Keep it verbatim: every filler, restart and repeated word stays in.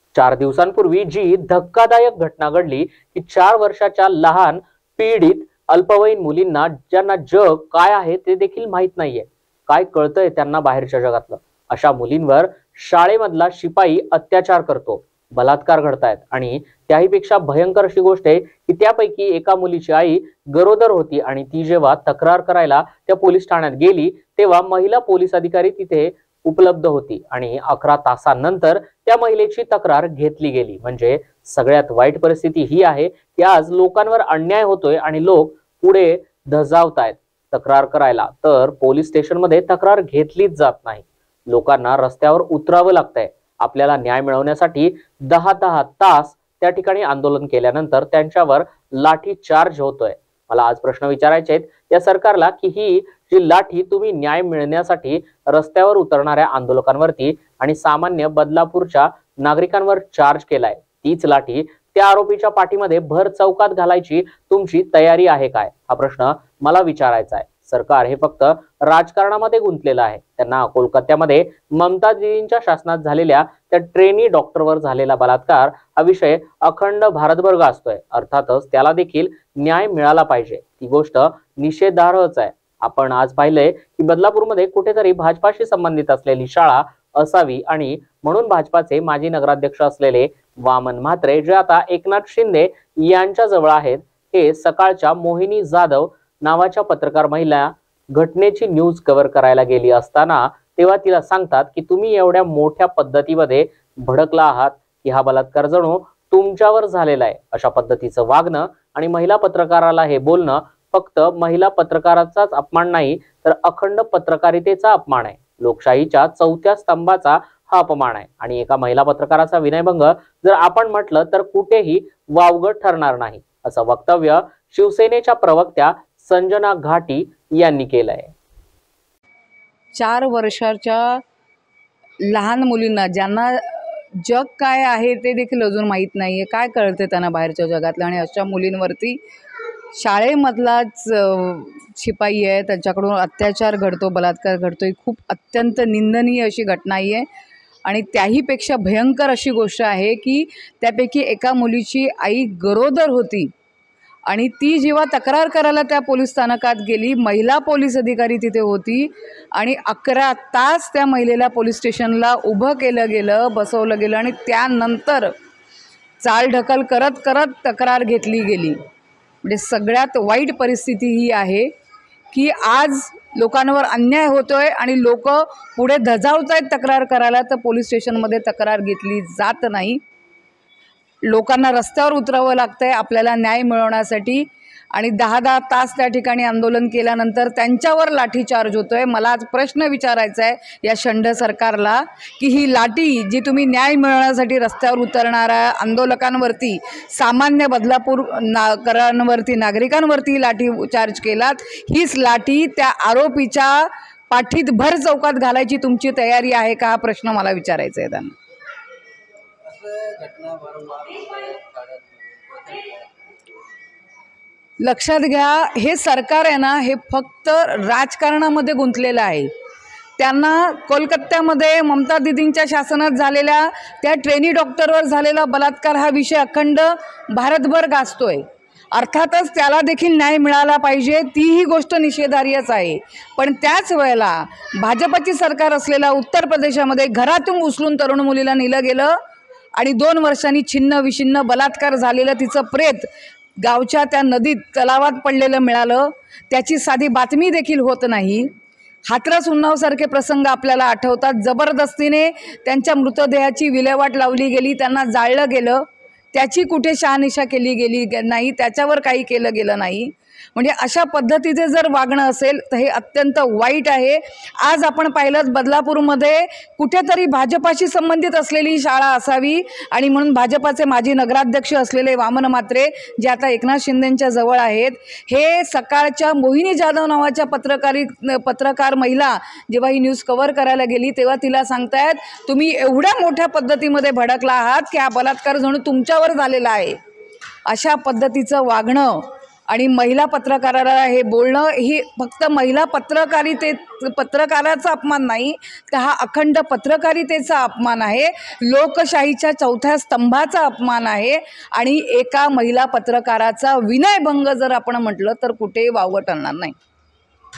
चार दिवसांपूर्वी जी धक्कादायक घटना घडली की चार वर्षाच्या लहान पीडित अल्पवयीन मुलींना, ज्यांना जग काय आहे ते देखील माहित नाहीये, काय कळतंय त्यांना बाहेरच्या जगातलं, अशा मुलींवर शाळेमधला शिपाई अत्याचार करतो, बलात्कार घडतायत। आणि त्याहीपेक्षा भयंकर अशी गोष्ट आहे की त्यापैकी एका मुलीची आई गरोदर होती आणि ती जेव्हा तक्रार करायला त्या पोलीस ठाण्यात गेली तेव्हा महिला पोलीस अधिकारी तिथे उपलब्ध होती आणि अकरा तासांनंतर त्या महिलेची तक्रार घेतली गेली। म्हणजे सगळ्यात वाईट परिस्थिती ही आहे की आज लोकांवर अन्याय होतोय आणि लोक पुढे धजावतायत तक्रार करायला, तर पोलीस स्टेशनमध्ये तक्रार घेतलीच जात नाही। लोकांना रस्त्यावर उतरावं लागतंय। आपल्याला न्याय मिळवण्यासाठी दहा दहा तास त्या ठिकाणी आंदोलन केल्यानंतर त्यांच्यावर लाठी चार्ज होतोय। मला आज प्रश्न विचारायचे आहेत या सरकारला की ही जी लाठी तुम्ही न्याय मिळण्यासाठी रस्त्यावर उतरणाऱ्या आंदोलकांवरती आणि सामान्य बदलापूरच्या नागरिकांवर चार्ज केलाय, तीच लाठी त्या आरोपीच्या पाठीमध्ये भर चौकात घालायची तुमची तयारी आहे काय, हा प्रश्न मला विचारायचा आहे। सरकार हे फक्त राजकारणामध्ये गुंतलेलं आहे। त्यांना कोलकात्यामध्ये ममता दीदींच्या शासनात झालेल्या त्या ट्रेनी डॉक्टरवर झालेला बलात्कार हा विषय अखंड भारतभर गाजतोय। अर्थातच त्याला देखील न्याय मिळाला पाहिजे, ती गोष्ट निषेधार्हच आहे। आपण आज पाहिलंय की बदलापूरमध्ये कुठेतरी भाजपाशी संबंधित असलेली शाळा असावी आणि म्हणून भाजपाचे माजी नगराध्यक्ष असलेले वामन म्हात्रे, जे आता एकनाथ शिंदे यांच्या जवळ आहेत, हे सकाळच्या मोहिनी जाधव नावाच्या पत्रकार महिला घटनेची न्यूज कव्हर करायला गेली असताना तेव्हा तिला सांगतात की तुम्ही एवढ्या मोठ्या पद्धतीमध्ये भडकला आहात की हा बलात्कार जणू तुमच्यावर झालेला आहे, अशा पद्धतीचं वागणं आणि महिला पत्रकाराला हे बोलणं फक्त महिला पत्रकाराचाच अपमान नाही तर अखंड पत्रकारितेचा अपमान आहे। लोकशाहीच्या चौथ्या स्तंभाचा हा अपमान आहे आणि एका महिला पत्रकाराचा विनयभंग जर आपण म्हटलं तर कुठेही वावगं ठरणार नाही, असं वक्तव्य शिवसेनेच्या प्रवक्त्या संजना घाटी यांनी केलंय। चार वर्षाच्या लहान मुलींना, ज्यांना जग काय आहे ते देखील अजून माहीत नाहीये, काय कळते त्यांना बाहेरच्या जगातलं, आणि अशा मुलींवरती शाळेमधलाच शिपाई आहे त्यांच्याकडून अत्याचार घडतो, बलात्कार घडतो, ही खूप अत्यंत निंदनीय अशी घटना आहे। आणि त्याहीपेक्षा भयंकर अशी गोष्ट आहे की त्यापैकी एका मुलीची आई गरोदर होती आणि ती जेव्हा तक्रार करायला त्या पोलीस स्थानकात गेली, महिला पोलीस अधिकारी तिथे होती आणि अकरा तास त्या महिलेला पोलीस स्टेशनला उभं केलं गेलं, बसवलं गेलं आणि त्यानंतर चालढकल करत करत तक्रार घेतली गेली। म्हणजे सगळ्यात वाईट परिस्थिती ही आहे की आज लोकांवर अन्याय होतोय आणि लोक पुढे धजावत आहेत तक्रार करायला, तर पोलीस स्टेशनमध्ये तक्रार घेतली जात नाही। लोकांना रस्त्यावर उतरावं लागतंय आपल्याला न्याय मिळवण्यासाठी आणि दहा दहा तास त्या ठिकाणी आंदोलन केल्यानंतर त्यांच्यावर लाठीचार्ज होतोय। मला आज प्रश्न विचारायचा आहे या शंड सरकारला की ही लाठी जी तुम्ही न्याय मिळवण्यासाठी रस्त्यावर उतरणाऱ्या आंदोलकांवरती, सामान्य बदलापूर नागरिकांवरती नागरिकांवरती लाठी चार्ज केलात, हीच लाठी त्या आरोपीच्या पाठीत भर चौकात घालायची तुमची तयारी आहे का, हा प्रश्न मला विचारायचा आहे त्यांना। लक्षात घ्या, हे सरकार आहे ना, हे फक्त राजकारणामध्ये गुंतलेलं आहे। त्यांना कोलकात्यामध्ये ममता दीदींच्या शासनात झालेल्या त्या ट्रेनी डॉक्टरवर झालेला बलात्कार हा विषय अखंड भारतभर गाजतोय। अर्थातच त्याला देखील न्याय मिळाला पाहिजे, तीही गोष्ट निषेधार्हच आहे। पण त्याच वेळेला भाजपची सरकार असलेल्या उत्तर प्रदेशामध्ये घरातून उचलून तरुण मुलीला नेलं गेलं आणि दोन वर्षांनी छिन्न विछिन्न बलात्कार झालेलं तिचं प्रेत गावच्या त्या नदीत तलावात पडलेलं मिळालं, त्याची साधी बातमी देखील होत नाही। हाथरस उन्नावसारखे प्रसंग आपल्याला आठवतात। जबरदस्तीने त्यांच्या मृतदेहाची विल्हेवाट लावली गेली, त्यांना जाळलं गेलं, त्याची कुठे शहानिशा केली गेली नाही, त्याच्यावर काही केलं गेलं नाही। म्हणजे अशा पद्धतीचे जर वागणं असेल तर हे अत्यंत वाईट आहे। आज आपण पाहिलं बदलापूरमध्ये कुठेतरी भाजपाशी संबंधित असलेली शाळा असावी आणि म्हणून भाजपाचे माजी नगराध्यक्ष असलेले वामन म्हात्रे, जे आता एकनाथ शिंदेंच्या जवळ आहेत, हे सकाळच्या मोहिनी जाधव नावाच्या पत्रकारी पत्रकार महिला जेव्हा ही न्यूज कव्हर करायला गेली तेव्हा तिला सांगतायत तुम्ही एवढ्या मोठ्या पद्धतीमध्ये भडकला आहात की हा बलात्कार जणू तुमच्यावर झालेला आहे। अशा पद्धतीचं वागणं आणि महिला पत्रकाराला हे बोलणं ही फक्त महिला पत्रकारिते पत्रकाराचा अपमान नाही, तर हा अखंड पत्रकारितेचा अपमान आहे, लोकशाहीच्या चौथ्या स्तंभाचा अपमान आहे आणि एका महिला पत्रकाराचा विनयभंग जर आपण म्हटलं तर कुठेही वावगं ठरणार नाही.